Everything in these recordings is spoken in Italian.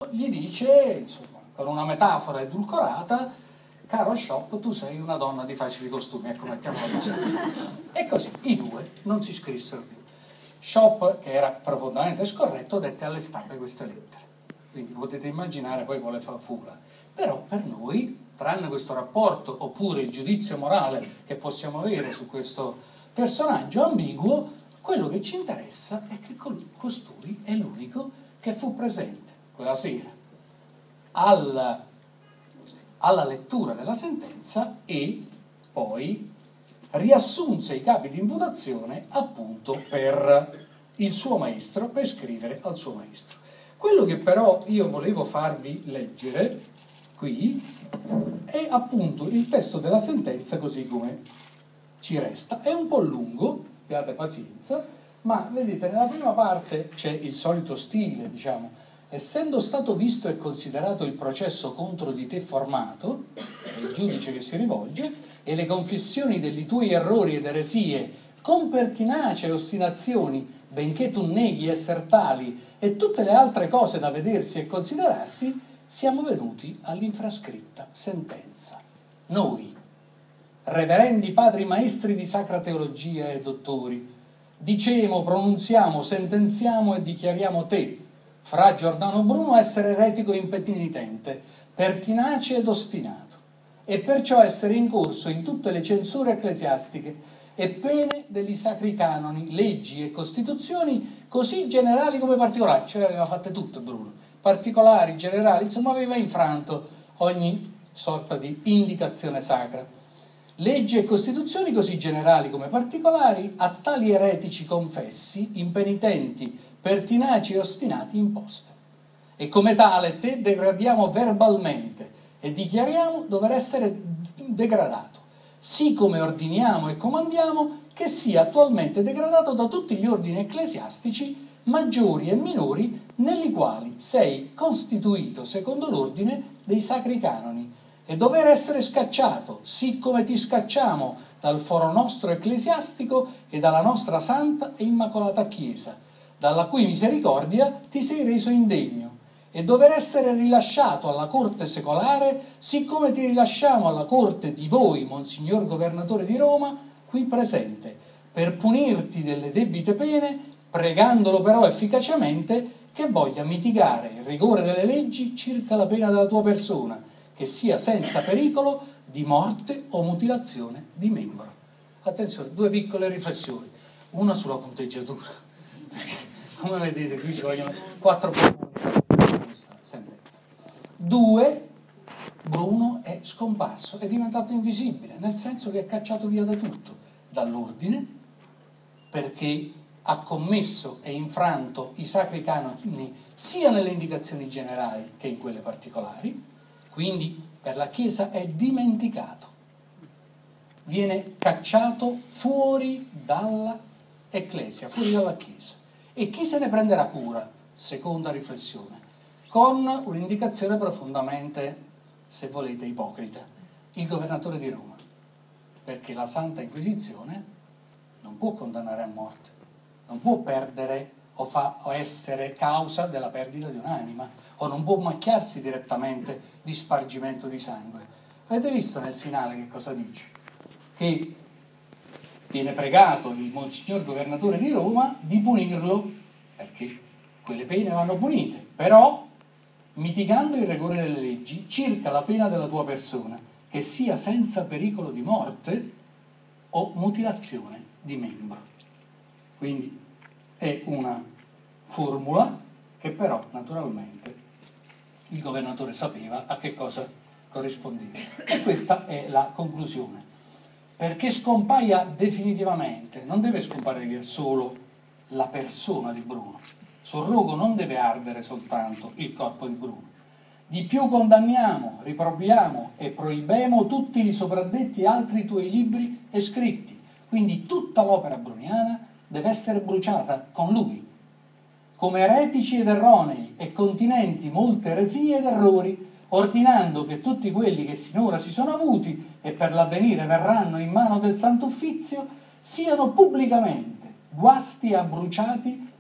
gli dice, insomma, con una metafora edulcorata: caro Shop, tu sei una donna di facili costumi, ecco, mettiamola così. E così i due non si scrissero più. Shop, che era profondamente scorretto, dette alle stampe queste lettere. Quindi potete immaginare poi quale fura. Però per noi, tranne questo rapporto oppure il giudizio morale che possiamo avere su questo personaggio ambiguo, quello che ci interessa è che costui è l'unico che fu presente quella sera alla lettura della sentenza e poi riassunse i capi di imputazione appunto per il suo maestro, per scrivere al suo maestro. Quello che però io volevo farvi leggere qui è appunto il testo della sentenza così come ci resta. È un po' lungo, abbiate pazienza, ma vedete, nella prima parte c'è il solito stile, diciamo: essendo stato visto e considerato il processo contro di te formato, è il giudice che si rivolge, e le confessioni degli tuoi errori ed eresie, con pertinacia e ostinazioni, benché tu neghi esser tali, e tutte le altre cose da vedersi e considerarsi, siamo venuti all'infrascritta sentenza. Noi, reverendi padri maestri di sacra teologia e dottori, dicemo, pronunziamo, sentenziamo e dichiariamo te, fra Giordano Bruno, essere eretico e impenitente, pertinace ed ostinato, e perciò essere incorso in tutte le censure ecclesiastiche e pene degli sacri canoni, leggi e costituzioni, così generali come particolari. Ce le aveva fatte tutte Bruno, particolari, generali, insomma aveva infranto ogni sorta di indicazione sacra. Leggi e costituzioni così generali come particolari a tali eretici confessi, impenitenti, pertinaci e ostinati imposte. E come tale te degradiamo verbalmente e dichiariamo dover essere degradato, sì come ordiniamo e comandiamo che sia attualmente degradato da tutti gli ordini ecclesiastici maggiori e minori negli quali sei costituito secondo l'ordine dei sacri canoni, e dover essere scacciato, sì come ti scacciamo dal foro nostro ecclesiastico e dalla nostra santa e immacolata Chiesa, dalla cui misericordia ti sei reso indegno, e dover essere rilasciato alla corte secolare, siccome ti rilasciamo alla corte di voi, Monsignor Governatore di Roma, qui presente, per punirti delle debite pene, pregandolo però efficacemente che voglia mitigare il rigore delle leggi circa la pena della tua persona, che sia senza pericolo di morte o mutilazione di membro. Attenzione, due piccole riflessioni, una sulla conteggiatura, perché come vedete qui ci vogliono 4 punti in questa sentenza. 2, Bruno è scomparso, è diventato invisibile, nel senso che è cacciato via da tutto, dall'ordine, perché ha commesso e infranto i sacri canoni sia nelle indicazioni generali che in quelle particolari, quindi per la Chiesa è dimenticato, viene cacciato fuori dalla Ecclesia, fuori dalla Chiesa. E chi se ne prenderà cura? Seconda riflessione, con un'indicazione profondamente, se volete, ipocrita: il governatore di Roma, perché la Santa Inquisizione non può condannare a morte, non può perdere o essere causa della perdita di un'anima, o non può macchiarsi direttamente di spargimento di sangue. Avete visto nel finale che cosa dice? Che viene pregato il Monsignor Governatore di Roma di punirlo, perché quelle pene vanno punite, però mitigando il rigore delle leggi circa la pena della tua persona, che sia senza pericolo di morte o mutilazione di membro. Quindi è una formula che però naturalmente il governatore sapeva a che cosa corrispondeva. E questa è la conclusione. Perché scompaia definitivamente, non deve scomparire solo la persona di Bruno. Sul rogo non deve ardere soltanto il corpo di Bruno. Di più condanniamo, riprobiamo e proibemo tutti i sopradetti altri tuoi libri e scritti. Quindi tutta l'opera bruniana deve essere bruciata con lui, come eretici ed erronei e continenti molte eresie ed errori, ordinando che tutti quelli che sinora si sono avuti e per l'avvenire verranno in mano del Santo Uffizio siano pubblicamente guasti e abbruciati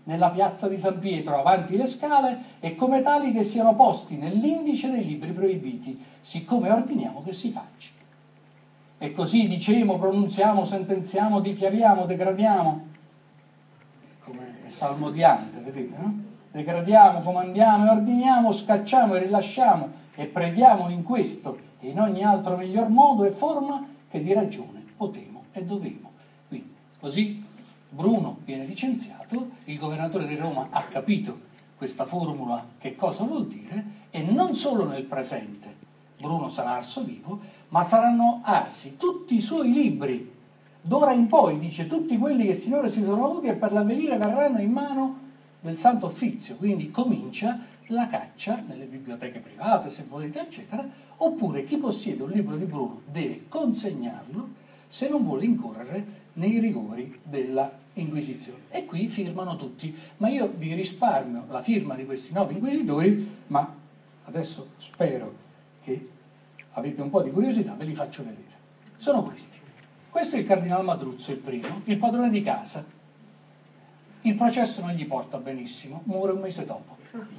nella piazza di San Pietro avanti le scale e come tali che siano posti nell'indice dei libri proibiti, siccome ordiniamo che si faccia. E così diciamo, pronunziamo, sentenziamo, dichiariamo, degradiamo, come è salmodiante, vedete, no? Degradiamo, comandiamo e ordiniamo, scacciamo e rilasciamo e preghiamo in questo e in ogni altro miglior modo e forma che di ragione potemo e dovemo. Quindi, così Bruno viene licenziato, il governatore di Roma ha capito questa formula che cosa vuol dire e non solo nel presente Bruno sarà arso vivo, ma saranno arsi tutti i suoi libri. D'ora in poi, dice, tutti quelli che sinora si sono avuti e per l'avvenire verranno in mano del Santo Uffizio. Quindi comincia la caccia nelle biblioteche private, se volete, eccetera, oppure chi possiede un libro di Bruno deve consegnarlo se non vuole incorrere nei rigori della Inquisizione. E qui firmano tutti, ma io vi risparmio la firma di questi 9 inquisitori, ma adesso spero che avete un po' di curiosità, ve li faccio vedere. Sono questi. Questo è il cardinal Madruzzo, il primo, il padrone di casa. Il processo non gli porta benissimo, muore un mese dopo.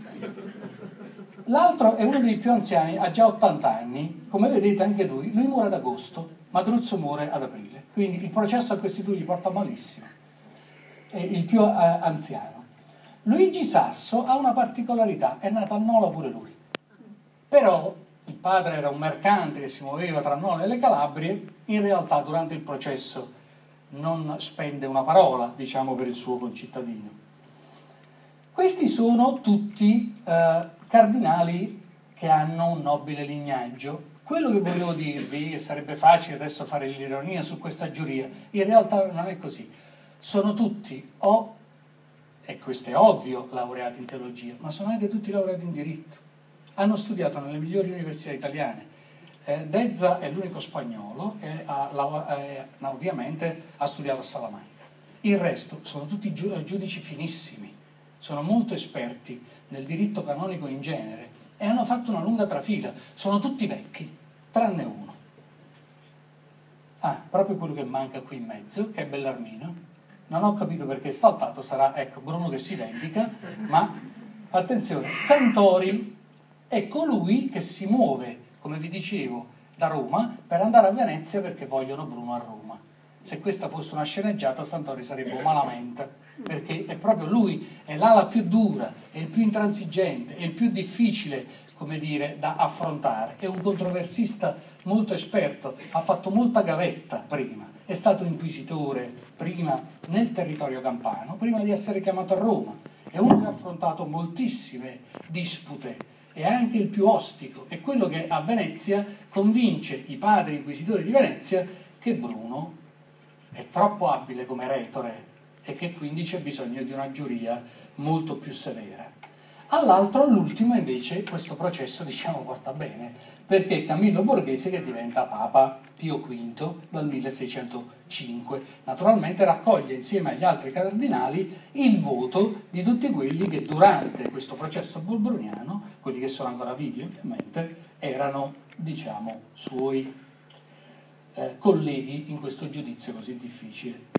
L'altro è uno dei più anziani, ha già 80 anni, come vedete anche lui muore ad agosto, Madruzzo muore ad aprile, quindi il processo a questi due gli porta malissimo. È il più anziano. Luigi Sasso ha una particolarità, è nato a Nola pure lui, però il padre era un mercante che si muoveva tra Nola e le Calabrie, in realtà durante il processo non spende una parola, diciamo, per il suo concittadino. Questi sono tutti cardinali che hanno un nobile lignaggio. Quello che volevo dirvi, che sarebbe facile adesso fare l'ironia su questa giuria, in realtà non è così. Sono tutti, e questo è ovvio, laureati in teologia, ma sono anche tutti laureati in diritto. Hanno studiato nelle migliori università italiane. Dezza è l'unico spagnolo e ovviamente ha studiato a Salamanca. Il resto sono tutti giudici finissimi, sono molto esperti nel diritto canonico in genere e hanno fatto una lunga trafila. Sono tutti vecchi, tranne uno. Proprio quello che manca qui in mezzo, che è Bellarmino. Non ho capito perché è saltato, sarà, ecco, Bruno che si vendica, ma attenzione, Santori è colui che si muove, come vi dicevo, da Roma per andare a Venezia perché vogliono Bruno a Roma. Se questa fosse una sceneggiata, Santori sarebbe malamente, perché è proprio lui, è l'ala più dura, è il più intransigente, è il più difficile, come dire, da affrontare. È un controversista molto esperto, ha fatto molta gavetta prima, è stato inquisitore prima nel territorio campano, prima di essere chiamato a Roma. È uno che ha affrontato moltissime dispute, è anche il più ostico, è quello che a Venezia convince i padri inquisitori di Venezia che Bruno è troppo abile come retore e che quindi c'è bisogno di una giuria molto più severa. All'ultimo invece questo processo, diciamo, porta bene, perché è Camillo Borghese che diventa Papa Pio V dal 1605. Naturalmente raccoglie insieme agli altri cardinali il voto di tutti quelli che durante questo processo bolbroniano, quelli che sono ancora vivi ovviamente, erano, diciamo, suoi colleghi in questo giudizio così difficile.